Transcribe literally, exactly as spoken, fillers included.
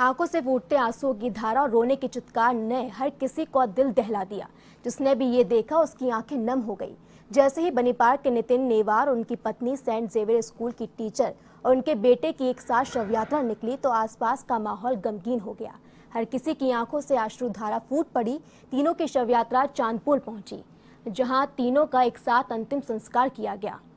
आंखों से फूटते आंसुओं की धारा और रोने की चित्कार ने हर किसी को दिल दहला दिया। जिसने भी ये देखा उसकी आंखें नम हो गई। जैसे ही बनी पार्क के नितिन नेवार, उनकी पत्नी, सेंट जेवियर स्कूल की टीचर और उनके बेटे की एक साथ शव यात्रा निकली तो आसपास का माहौल गमगीन हो गया। हर किसी की आंखों से अश्रुधारा फूट पड़ी। तीनों की शव यात्रा चांदपुर पहुंची, जहां तीनों का एक साथ अंतिम संस्कार किया गया।